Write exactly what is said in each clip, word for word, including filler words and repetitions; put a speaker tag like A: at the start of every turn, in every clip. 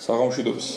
A: საღამოშიდობის.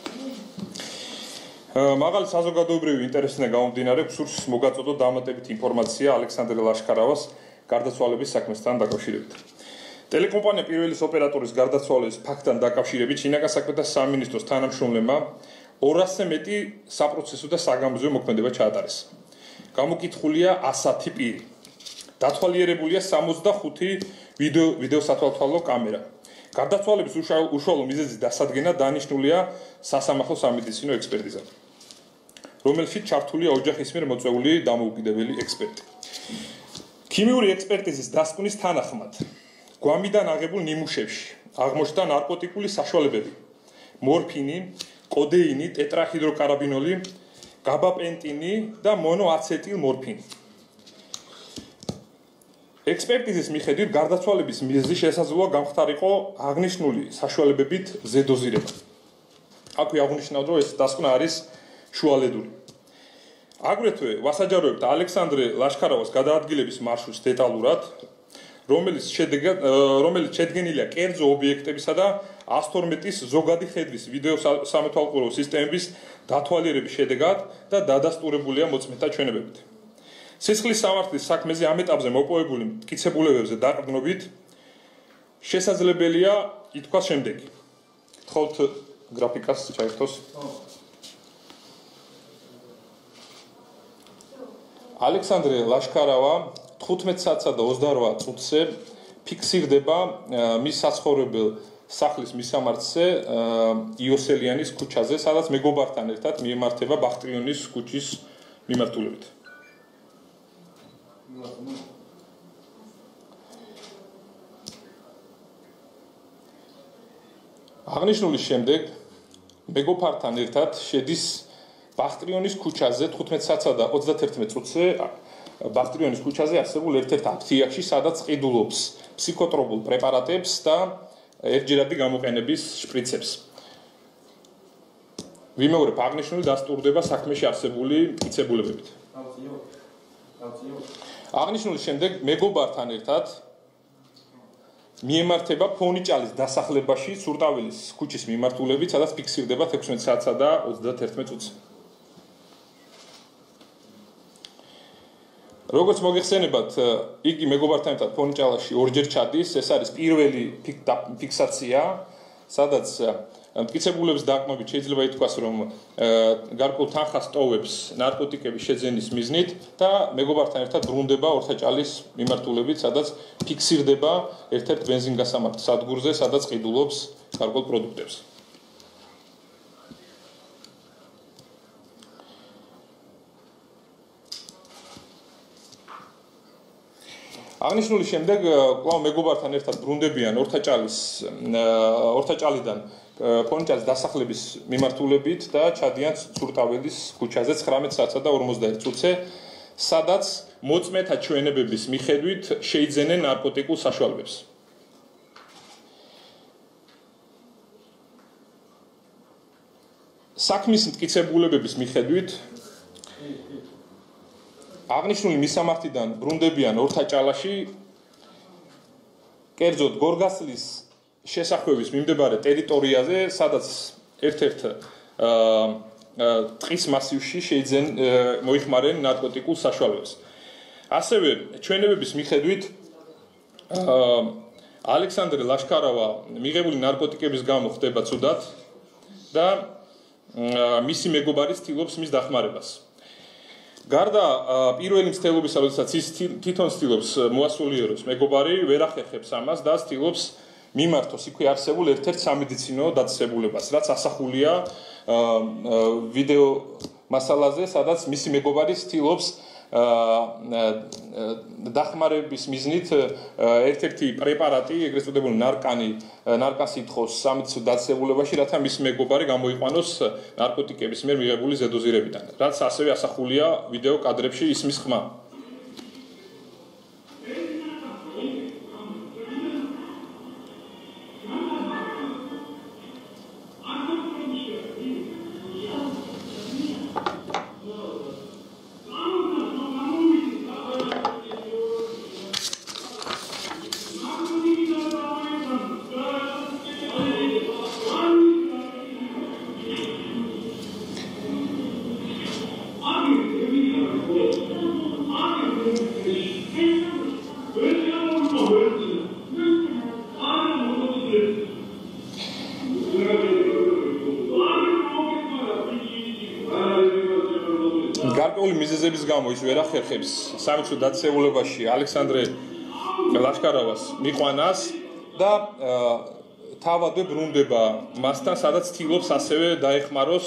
A: მაღალი საზოგადოებრივი ინტერესიდან გამომდინარე გსურს მოგაწოდოთ დამატებით ინფორმაცია ალექსანდრე ლაშქარავას გარდაცვალების საქმესთან დაკავშირებით. ტელეკომპანია პირველის ოპერატორის გარდაცვალების ფაქტთან დაკავშირებით შინაგან საქმეთა სამინისტროს თანამშრომლებმა ორასზე მეტი საპროცესო და საგამოძიებო მოქმედება ჩაატარეს. გამოკითხულია ასათი პირი. დათვალიერებულია სამოცდახუთი ვიდეო ვიდეო სათვალთვალო კამერა. გარდაცვალების უშუალო მიზეზის დასადგენად დანიშნულია სასამართლო სამედიცინო ექსპერტიზა, რომელშიც ჩართულია ოჯახის მიერ მოწვეული დამოუკიდებელი ექსპერტი. ქიმიური ექსპერტიზის დასკვნის თანახმად, გვამიდან აღებულ ნიმუშებში აღმოჩნდა ნარკოტიკული საშუალებები, მორფინი, კოდეინი, ტეტრაჰიდროკარაბინოლი, გაბაპენტინი და მონოაცეტილმორფინი. ექსპერტიზის მიხედვით გარდაცვალების მიზეზი შესაძლოა გამხდარიყო აღნიშნული საშუალებებით ზედოზირება. აქვე აღნიშნავთ, რომ ეს დასკვნა არის შუალედური. აგრეთვე ვასაჯაროებთ ალექსანდრე ლაშქარავას გადაადგილების მარშრუტს დეტალურად, რომელიც შედეგად რომელიც შედგენილია კერძო ობიექტებისა და ას თორმეტის ზოგადი ხედვის ვიდეო სამეთვალყურო სისტემების დათვალიერების შედეგად და დადასტურებულია მოწმეთა ჩვენებებით. სისხლის სამართლის საქმეზე ამ ეტაპზე მოპოვებული მტკიცებულებებზე დაყრდნობით შესაძლებელია ითქვას შემდეგი. გთხოვთ გრაფიკას ჩაერთოს. ალექსანდრე ლაშქარავა თხუთმეტ საათსა და ოცდაორ წუთზე ფიქსირდება მის საცხოვრებელ სახლის მისამართზე იოსელიანის ქუჩაზე, სადაც მეგობართან ერთად მიემართება ბახტრიონის ქუჩის მიმართულებით. აღნიშნულის შემდეგ მეგობართან ერთად შედის ბახტრიონის ქუჩაზე თხუთმეტ საათსა და ოცდაათერთმეტ წუთზე ბახტრიონის ქუჩაზე არსებულ ერთ-ერთ აფთიაქში, სადაც ყიდულობს ფსიქოტროპულ პრეპარატებს და ერთჯერადი გამოყენების შპრიცებს. ვიმეორებ, აღნიშნული დასტურდება საქმეში არსებული მტკიცებულებებით. აღნიშნულის შემდეგ მეგობართან ერთად მიემართება ფონიჭალის დასახლებაში სურტაველის ქუჩის მიმართულებით, სადაც ფიქსირდება ექვთმეტ საათსა და ოცდაათერთმეტ წუთზე. როგორც მოგეხსენებათ, იგი მეგობართან ერთად ფონიჭალაში ორჯერ ჩადის, ეს არის პირველი ფიქსაცია, სადაც მტკიცებულების დაყრდნობით შეიძლება ითქვას, რომ გარკვეულ თანხას ტოვებს ნარკოტიკების შეძენის მიზნით და მეგობართან ერთად ბრუნდება ორთაჭალის მიმართულებით, სადაც ფიქსირდება ერთ-ერთ ბენზინგასამართ სადგურზე, სადაც ყიდულობს გარკვეულ პროდუქტებს. აღნიშნულის შემდეგ კვლავ მეგობართან ერთად ბრუნდებიან ორთაჭალის ორთაჭალიდან ფონიჭალის დასახლების მიმართულებით და ჩადიან სურტაველის ქუჩაზე ცხრამეტ საათსა და ორმოცდაერთ წუთზე, სადაც მოწმეთა ჩვენებების მიხედვით შეიძენენ ნარკოტიკულ საშუალებებს. საქმის მტკიცებულებების მიხედვით აღნიშნული მისამართიდან ბრუნდებიან ორთაჭალაში, კერძოდ გორგასლის შესახვევის მიმდებარე ტერიტორიაზე, სადაც ერთ-ერთ ტყის მასივში შეიძენ მოიხმარენ ნარკოტიკულ საშუალებებს. ასევე ჩვენებების მიხედვით ალექსანდრე ლაშქარავა მიღებული ნარკოტიკების გამო ხდება ცუდად და მისი მეგობარი ცდილობს მის დახმარებას. გარდა პირველი მცდელობისა, როდესაც ის თვითონ ცდილობს მოასულიეროს, მეგობარი ვერ ახერხებს ამას და ცდილობს მიმართოს იქვე არსებულ ერთ-ერთ სამედიცინო დაწესებულებას, რაც ასახულია ვიდეო მასალაზე, სადაც მისი მეგობარი ცდილობს დახმარების მიზნით ერთ-ერთი პრეპარატი, ეგრეთ წოდებული ნარკანი, ნარკანს ითხოვს სამედიცინო დაწესებულებაში, რათა მისი მეგობარი გამოიყვანოს ნარკოტიკების მიერ მიღებული ზედოზირებიდან, რაც ასევე ასახულია ვიდეო კადრებში ისმის ხმა. გარკვეული მიზეზების გამო ის ვერ ახერხებს სამეცნიერო დაწესებულებაში ალექსანდრე ლაშკარავას მიყვანას და თავადვე ბრუნდება მასთან, სადაც ცდილობს ასევე დაეხმაროს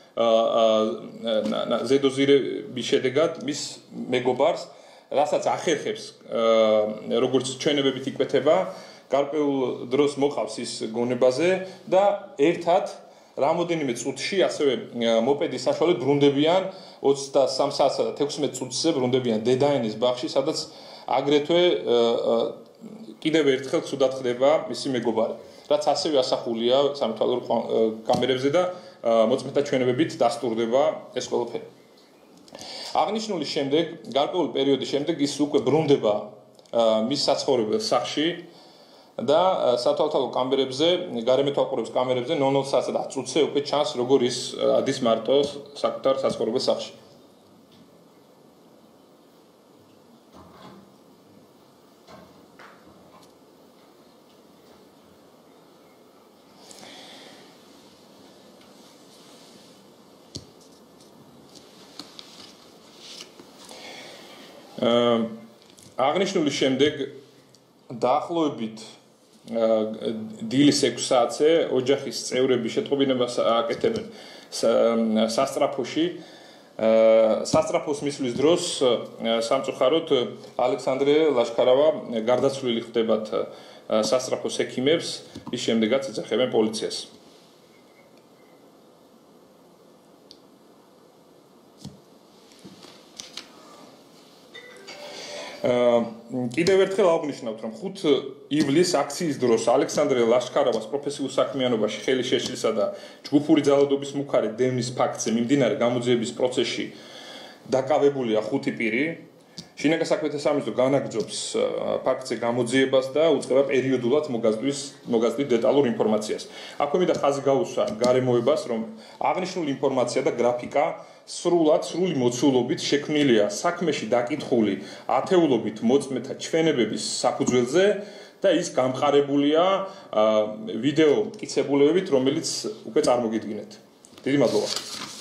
A: ზედოზირების შედეგად მის მეგობარს, რასაც ახერხებს როგორც ჩვენებებით იკვეთება, გარკვეულ დროს მოყავს ის გონებაზე და ერთად რამოდენიმე წუთში ასევე მოპედის საშუალებით ბრუნდებიან ოცდასამ საათსა და თექვსმეტ წუთზე ბრუნდებიან დედაენის ბაღში, სადაც აგრეთვე კიდევ ერთხელ ცუდად ხდება მისი მეგობარი, რაც ასევე ასახულია სამთვალო კამერებზე და მოწმეთა ჩვენებებით დასტურდება ეს ყველაფერი. აღნიშნული შემდეგ, გარკვეული პერიოდის შემდეგ ის უკვე ბრუნდება მის საცხოვრებელ სახლში და სათვალთვალო კამერებზე, გარემეთვალყურების კამერებზე ნოლ ნოლ საათსა და ათ წუთზე უკვე ჩანს, როგორ ის ადის მარტო საკუთარ საცხოვრებელ სახლში. აღნიშნული შემდეგ დაახლოებით დილის ექვს საათზე ოჯახის წევრები შეტყობინებას აკეთებენ სასტრაფოში. სასტრაფოს მისვლის დროს სამწუხაროდ ალექსანდრე ლაშკარავა გარდაცვლილი ხდებათ სასტრაფოს ექიმებს, ის შემდეგაც ეძახებენ პოლიციას. კიდევ ერთხელ აღვნიშნავთ, რომ ხუთ ივლისს აქციის დროს ალექსანდრე ლაშკარავას პროფესიულ საქმიანობაში ხელი შეშლისა და ჯგუფური ძალადობის მუქარი დევნის ფაქტზე მიმდინარე გამოძიების პროცესში დაკავებულია ხუთი პირი. შინაგან საქმეთა სამინისტრო განაგრძობს ფაქტზე გამოძიებას და უწყება პერიოდულად მოგაზრდის მოგაზრდის დეტალურ ინფორმაციას. აქვე მინდა ხაზი გაუსვა გარემოებას, რომ აღნიშნული ინფორმაცია და გრაფიკა სრულად სრული მოცულობით შექმნილია საქმეში დაკითხული ათეულობით მოწმეთა ჩვენებების საფუძველზე და ის გამყარებულია ვიდეო მტკიცებულებებით, რომელიც უკვე წარმოგიდგინეთ. დიდი მადლობა.